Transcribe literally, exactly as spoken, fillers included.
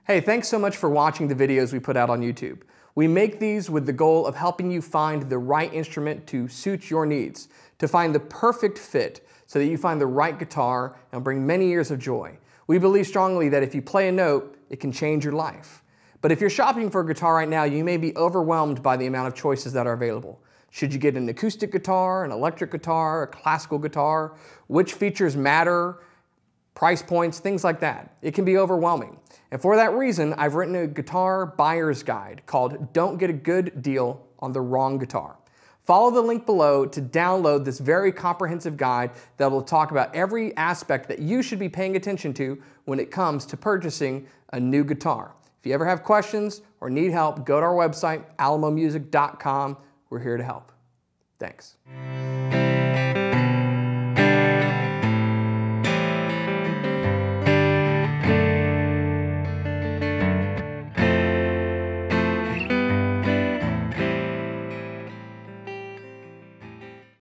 Hey, thanks so much for watching the videos we put out on YouTube. We make these with the goal of helping you find the right instrument to suit your needs, to find the perfect fit so that you find the right guitar and bring many years of joy. We believe strongly that if you play a note, it can change your life. But if you're shopping for a guitar right now, you may be overwhelmed by the amount of choices that are available. Should you get an acoustic guitar, an electric guitar, a classical guitar? Which features matter? Price points, things like that. It can be overwhelming. And for that reason, I've written a guitar buyer's guide called Don't Get a Good Deal on the Wrong Guitar. Follow the link below to download this very comprehensive guide that will talk about every aspect that you should be paying attention to when it comes to purchasing a new guitar. If you ever have questions or need help, go to our website, alamo music dot com. We're here to help. Thanks.